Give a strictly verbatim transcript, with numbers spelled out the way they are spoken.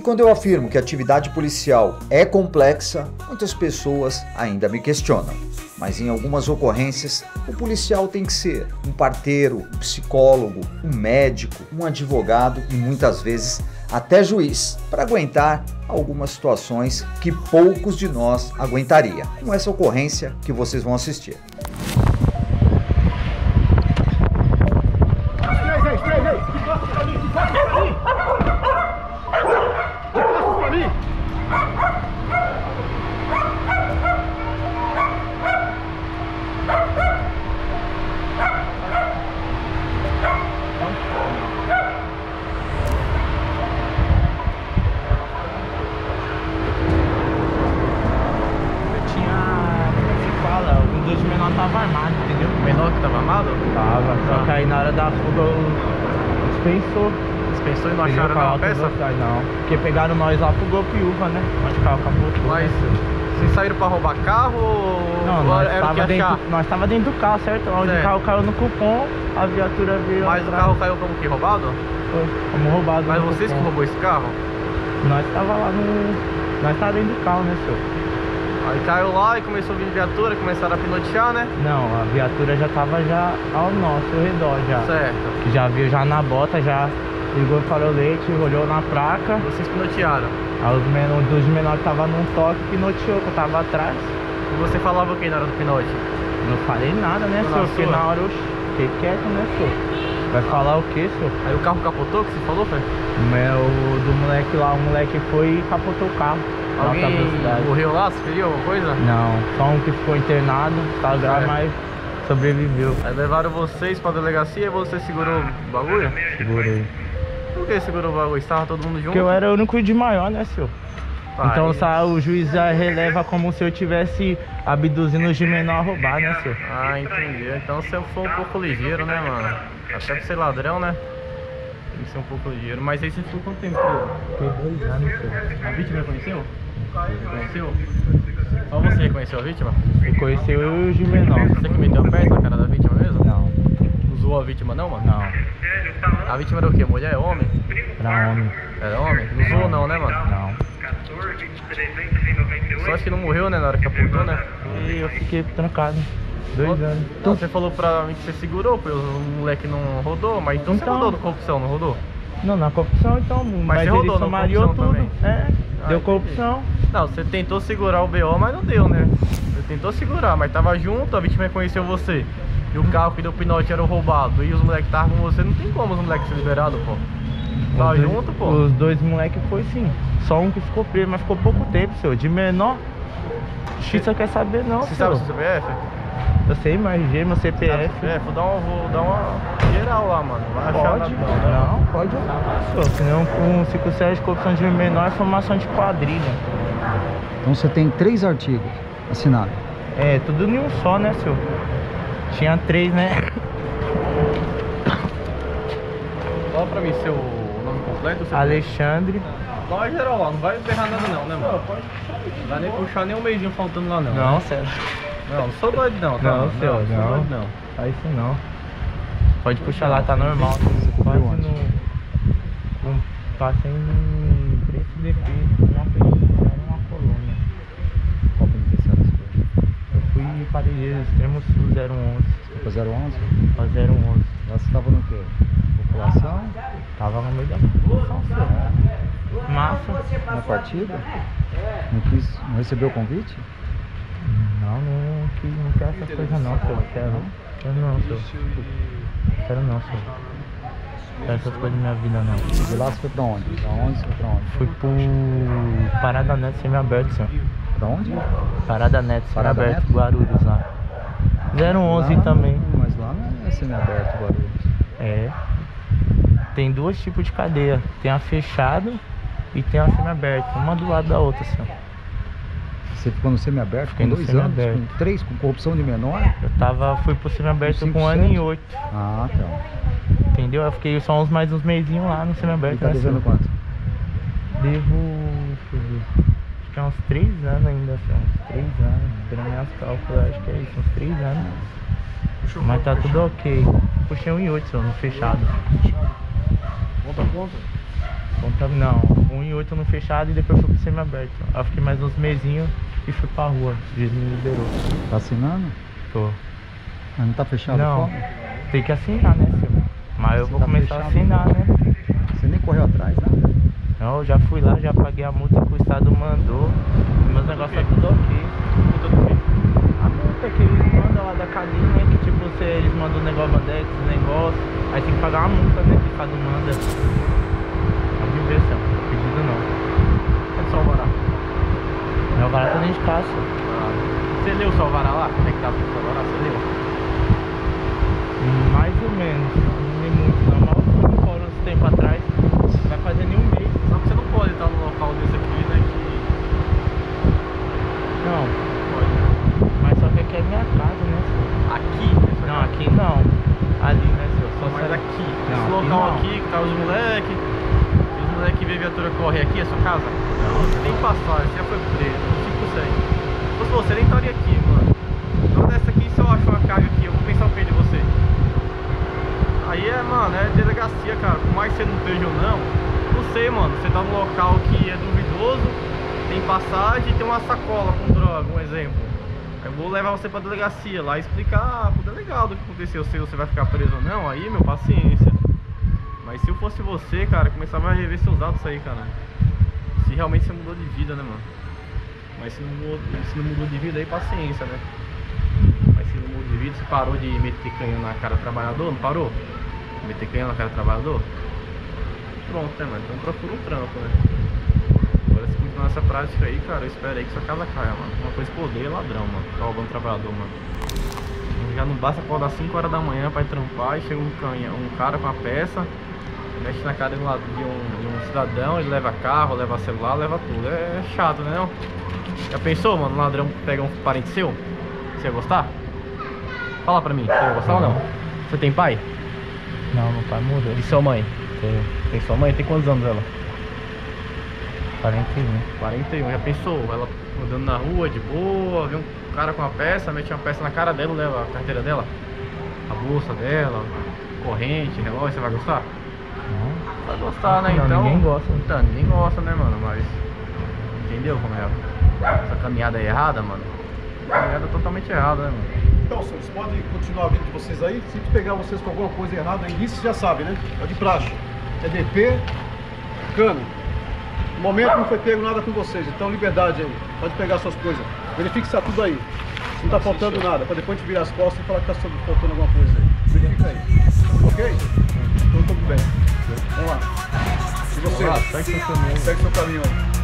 quando eu afirmo que a atividade policial é complexa, muitas pessoas ainda me questionam. Mas em algumas ocorrências, o policial tem que ser um parteiro, um psicólogo, um médico, um advogado e muitas vezes até juiz, para aguentar algumas situações que poucos de nós aguentaria, como essa ocorrência que vocês vão assistir. Tava armado, entendeu? O menor que tava armado? Tava, ah. Só que aí na hora da fuga dispensou. Dispensou e não acharam nenhuma peça? Não, porque pegaram nós lá pro Golpiúva, né? Onde o carro capotou. Mas vocês saíram pra roubar carro ou não, nós era tava, dentro, nós tava dentro do carro, certo? Onde certo. O carro caiu no cupom, a viatura veio. Mas atrás. O carro caiu como que? Roubado? Foi, como roubado. Mas vocês cupom. Que roubou esse carro? Nós tava lá no... Nós tava dentro do carro, né, senhor? Aí caiu lá e começou a vir viatura, começaram a pinotear, né? Não, a viatura já tava já ao nosso redor já. Certo. Que já viu já na bota, já ligou para o leite, olhou na placa. Vocês pinotearam? Aí os menores, dos menores que tava num toque, pinoteou, que eu tava atrás. E você falava o que na hora do pinote? Não falei nada, né, senhor? Porque na hora eu fiquei quieto, né, senhor? Vai falar o que, senhor? Aí o carro capotou, que você falou, foi? O meu, do moleque lá, o moleque foi e capotou o carro. Alguém morreu lá, se feriu alguma coisa? Não, só um que ficou internado, tá grave, mas sobreviveu. Aí levaram vocês pra delegacia e você segurou o bagulho? Segurei. Por que segurou o bagulho? Estava todo mundo junto? Porque eu era o único de maior, né, senhor? Pai. Então sabe, o juiz já releva como se eu tivesse abduzindo os de menor a roubar, né, senhor? Ah, entendi. Então você foi um pouco ligeiro, né, mano? Até pra ser ladrão, né? Tem que ser um pouco ligeiro. Mas aí você ficou quanto tempo preso? Fiquei dois anos, senhor. A vítima conheceu? Reconheceu? Só você reconheceu a vítima? Reconheceu eu e os de menor. Você que meteu a perna na cara da vítima mesmo? Não. Usou a vítima não, mano? Não. A vítima era o quê? Mulher? Homem? Era homem. Era homem? Não usou não, né, mano? Não. Só acho que não morreu, né, na hora que apontou, né? E eu fiquei trancado. Dois anos. Então você falou pra mim que você segurou, porque o moleque não rodou, mas então, então você rodou na corrupção, não rodou? Não, na corrupção então, mas, mas você rodou na corrupção tudo. Também? É, ah, deu corrupção. Não, você tentou segurar o B O, mas não deu, né? Você tentou segurar, mas tava junto, a vítima reconheceu você. E o carro que deu pinote era o roubado. E os moleques estavam com você, não tem como os moleques ser liberados, pô. Tava os junto, dois, pô. Os dois moleques foi sim. Só um que ficou preso, mas ficou pouco tempo, senhor. De menor, X você quer saber não, você senhor. Você sabe o seu C P F? Eu sei, mas G, meu C P F. É, vou dar uma, vou dar uma geral lá, mano. Vai pode, achar não, não, não, pode não. Senhor, senão com circunstância de corrupção de menor é formação de quadrilha. Então você tem três artigos assinados? É, tudo em um só, né, senhor? Tinha três, né? Fala pra mim seu nome completo. Seu Alexandre. Dá uma geral lá, não vai errar nada não, né, mano? Não vai nem puxar nem um mêsinho faltando lá não. Não, né? sério. Não, não sou doido não, tá? Não, senhor, não. Não, doido, não. Faz isso não. Pode puxar lá, tá normal. Você cobriu onde? No... Passei em três D P, uma penitenciária e uma colônia. Qual penitenciária você foi? Eu fui para Parelheiros, extremo sul zero onze. Foi zero onze? Foi zero onze. Lá você tava no quê? População? Tava no meio da população, senhor. Massa. Na partida? Não quis, não recebeu o convite? Não, não, que, não quero essas coisas não, senhor. Quero não, quero não, senhor. Quero não, senhor. Quero essas coisas na minha vida não. De lá você foi pra onde? Da onde você foi pra onde? Fui pro Parada Neto semi-aberto, senhor. Pra onde? Parada Neto semi-aberto, Neto? Guarulhos lá. zero onze lá, também. Mas lá não é semi-aberto, Guarulhos. É. Tem dois tipos de cadeia. Tem a fechada e tem a semi-aberta. Uma do lado da outra, senhor. Você ficou no semi-aberto com no dois semi anos, com três, com corrupção de menor? Eu tava, fui pro semi-aberto com um ano e oito. Ah, tá. Entendeu? Eu fiquei só uns mais uns meizinhos lá no semi-aberto. E tá devendo quanto? Devo, deixa eu ver, acho que é uns três anos ainda, assim, uns três anos. Pelo menos cálculo, acho que é isso, uns três anos. Mas tá tudo ok. Puxei um e oito, senhor, no fechado. Conta, conta. Ponta, não, um e oito no fechado e depois fui pro semi-aberto. Aí eu fiquei mais uns mesinhos e fui pra rua. O juiz me liberou. Tá assinando? Tô. Mas não tá fechado? Não, Como? tem que assinar, né, senhor? Mas eu Você vou tá começar fechado, a assinar, né? Você nem correu atrás, nada? Não, eu já fui lá, já paguei a multa que o estado mandou. Meus negócios tá tudo ok. Multa do quê? A multa que eles mandam lá da Cali, né? Que tipo, você, eles mandam o negócio Bandex, esse negócio. Aí tem que pagar uma multa, né? Que o estado manda. É uma inversão, pedido não. Cadê só o alvará? Meu alvará tá dentro de casa. Você leu o seu alvará lá? Como é que tá o seu alvará? Você leu? Mais ou menos, não li muito não. Mal fui no fórum esse tempo atrás. Vai fazer nem um mês. Só que você não pode estar num local desse aqui, né? Que Não, pode. mas só que aqui é minha casa, né, senhor? Aqui? Não, aqui não. Ali, né, senhor? Só Mas sai- aqui. Não, Esse aqui local não. aqui que tá os moleques. Os moleques vê a viatura correr aqui, é sua casa? Não, você tem que passar, você já foi preso. cinco por cento. Se fosse você, nem estaria aqui, mano. Então dessa aqui, se eu acho uma carga aqui, eu vou pensar o que de você. Aí é, mano, é delegacia, cara. Por mais que você não esteja ou não, não sei, mano. Você tá num local que é duvidoso, tem passagem e tem uma sacola com droga, um exemplo. Eu vou levar você pra delegacia lá e explicar pro delegado o que aconteceu, se você vai ficar preso ou não. Aí, meu, paciência. Mas se eu fosse você, cara, começava a rever seus atos aí, cara. Se realmente você mudou de vida, né, mano? Mas se não mudou, se não mudou de vida, aí paciência, né? Mas se não mudou de vida, você parou de meter canhão na cara do trabalhador, não parou? Meter canhão na cara do trabalhador? Pronto, né, mano? Então procura um trampo, né? Agora se continuar essa prática aí, cara, eu espero aí que sua casa caia, mano. Uma coisa que eu odeio é ladrão, mano. Tá roubando trabalhador, mano. Já não basta acordar cinco horas da manhã pra ir trampar e chega um canhão, um cara com a peça, mexe na cara de um, de um, de um cidadão, ele leva carro, leva celular, leva tudo. É chato, né, não? Já pensou, mano, um ladrão pega um parente seu? Você ia gostar? Fala pra mim, você ia gostar ou não? Você tem pai? Não, meu pai morreu. E sua mãe? Tem Tem sua mãe? Tem quantos anos ela? quarenta e um. quarenta e um. Já pensou? Ela andando na rua de boa, vê um cara com uma peça, mete uma peça na cara dela, leva a carteira dela, a bolsa dela, corrente, relógio, você vai gostar? Não. Vai gostar, né? Não, Então. ninguém gosta. Então, ninguém gosta, né, mano? Mas. Entendeu como é? Essa caminhada é errada, mano? Essa caminhada é totalmente errada, né, mano? Então, senhores, podem continuar a vida de vocês aí. Se pegar vocês com alguma coisa errada, isso já sabe, né? É de praxe. É D P, cana. No momento não foi pego nada com vocês, então liberdade aí. Pode pegar suas coisas. Verifique se tá tudo aí. Se não tá faltando nada, pra depois a gente virar as costas e falar que tá faltando alguma coisa aí. Verifica aí. Ok? Então tudo bem. Vamos lá. E você? Vamos lá, segue seu caminho. Segue seu caminho aí.